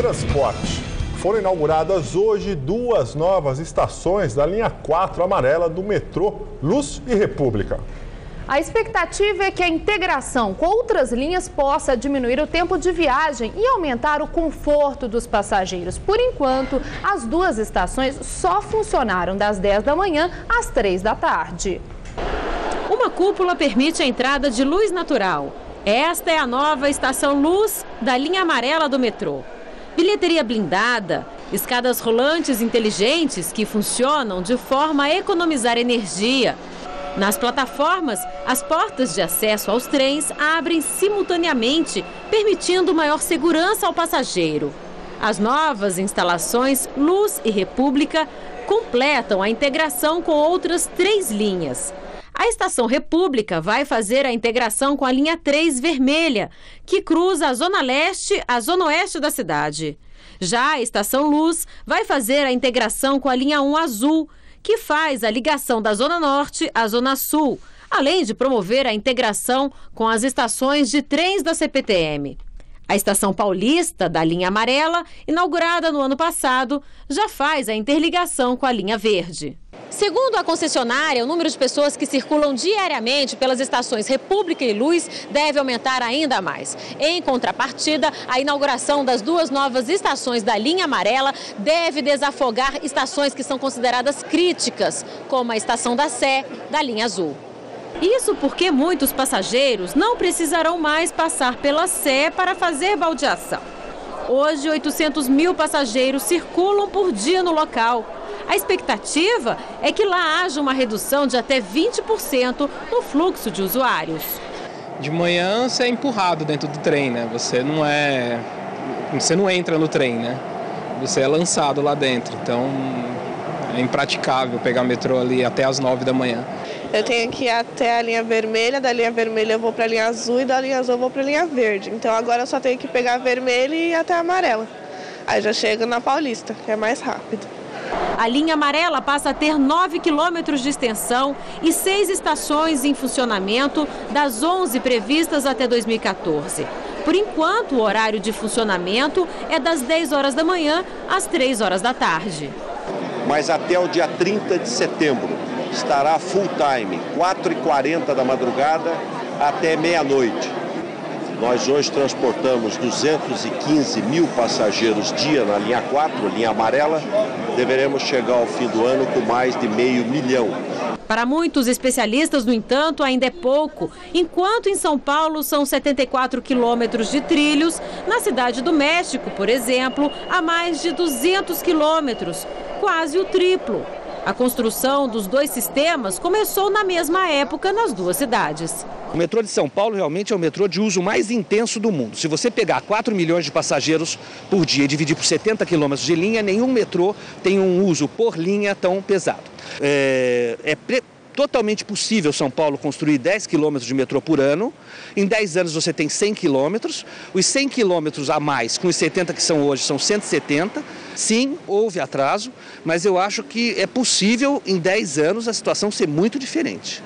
transporte. Foram inauguradas hoje 2 novas estações da linha 4 amarela do metrô Luz e República. A expectativa é que a integração com outras linhas possa diminuir o tempo de viagem e aumentar o conforto dos passageiros. Por enquanto, as 2 estações só funcionaram das 10 da manhã às 3 da tarde. Uma cúpula permite a entrada de luz natural. Esta é a nova estação Luz da linha amarela do metrô. Bilheteria blindada, escadas rolantes inteligentes que funcionam de forma a economizar energia. Nas plataformas, as portas de acesso aos trens abrem simultaneamente, permitindo maior segurança ao passageiro. As novas instalações Luz e República completam a integração com outras 3 linhas. A Estação República vai fazer a integração com a linha 3 vermelha, que cruza a Zona Leste à Zona Oeste da cidade. Já a Estação Luz vai fazer a integração com a linha 1 azul, que faz a ligação da Zona Norte à Zona Sul, além de promover a integração com as estações de trens da CPTM. A Estação Paulista, da linha amarela, inaugurada no ano passado, já faz a interligação com a linha verde. Segundo a concessionária, o número de pessoas que circulam diariamente pelas estações República e Luz deve aumentar ainda mais. Em contrapartida, a inauguração das 2 novas estações da linha amarela deve desafogar estações que são consideradas críticas, como a Estação da Sé, da linha azul. Isso porque muitos passageiros não precisarão mais passar pela Sé para fazer baldeação. Hoje, 800 mil passageiros circulam por dia no local. A expectativa é que lá haja uma redução de até 20% no fluxo de usuários. De manhã você é empurrado dentro do trem, né? Você não entra no trem, né? Você é lançado lá dentro, então é impraticável pegar metrô ali até as 9 da manhã. Eu tenho que ir até a linha vermelha, da linha vermelha eu vou para a linha azul e da linha azul eu vou para a linha verde. Então agora eu só tenho que pegar a vermelha e ir até a amarela. Aí já chego na Paulista, que é mais rápido. A linha amarela passa a ter 9 quilômetros de extensão e 6 estações em funcionamento, das 11 previstas até 2014. Por enquanto, o horário de funcionamento é das 10 horas da manhã às 3 horas da tarde. Mas até o dia 30 de setembro estará full time, 4h40 da madrugada até meia-noite. Nós hoje transportamos 215 mil passageiros dia na linha 4, linha amarela. Deveremos chegar ao fim do ano com mais de 500 mil. Para muitos especialistas, no entanto, ainda é pouco. Enquanto em São Paulo são 74 quilômetros de trilhos, na Cidade do México, por exemplo, há mais de 200 quilômetros, quase o triplo. A construção dos 2 sistemas começou na mesma época nas 2 cidades. O metrô de São Paulo realmente é o metrô de uso mais intenso do mundo. Se você pegar 4 milhões de passageiros por dia e dividir por 70 quilômetros de linha, nenhum metrô tem um uso por linha tão pesado. Totalmente possível São Paulo construir 10 quilômetros de metrô por ano. Em 10 anos você tem 100 quilômetros. Os 100 quilômetros a mais, com os 70 que são hoje, são 170. Sim, houve atraso, mas eu acho que é possível em 10 anos a situação ser muito diferente.